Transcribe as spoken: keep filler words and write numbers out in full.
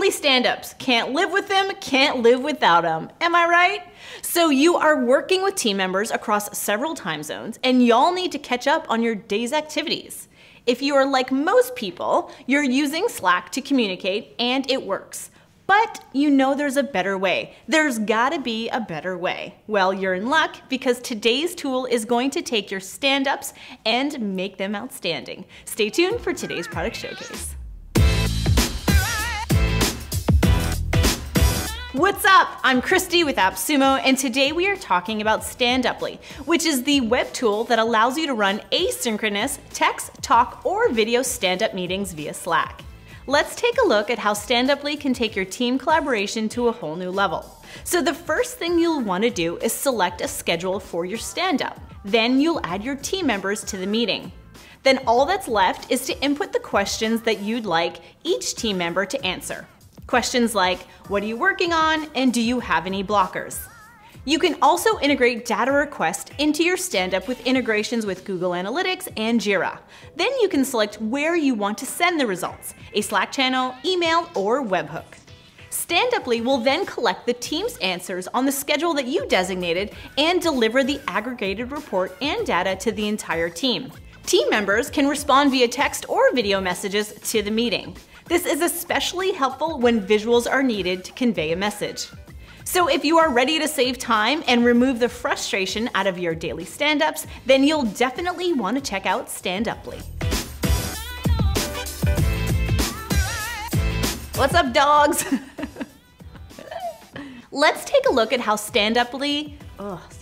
Daily stand-ups. Can't live with them, can't live without them. Am I right? So you are working with team members across several time zones, and y'all need to catch up on your day's activities. If you are like most people, you're using Slack to communicate, and it works. But you know there's a better way. There's gotta be a better way. Well, you're in luck because today's tool is going to take your stand-ups and make them outstanding. Stay tuned for today's product showcase. What's up? I'm Christy with AppSumo, and today we are talking about Standuply, which is the web tool that allows you to run asynchronous text, talk, or video stand-up meetings via Slack. Let's take a look at how Standuply can take your team collaboration to a whole new level. So the first thing you'll want to do is select a schedule for your stand-up. Then you'll add your team members to the meeting. Then all that's left is to input the questions that you'd like each team member to answer. Questions like, what are you working on, and do you have any blockers? You can also integrate data requests into your stand-up with integrations with Google Analytics and Jira. Then you can select where you want to send the results, a Slack channel, email, or webhook. Standuply will then collect the team's answers on the schedule that you designated and deliver the aggregated report and data to the entire team. Team members can respond via text or video messages to the meeting. This is especially helpful when visuals are needed to convey a message. So if you are ready to save time and remove the frustration out of your daily stand-ups, then you'll definitely want to check out Standuply. What's up, dogs? Let's take a look at how Standuply, ugh,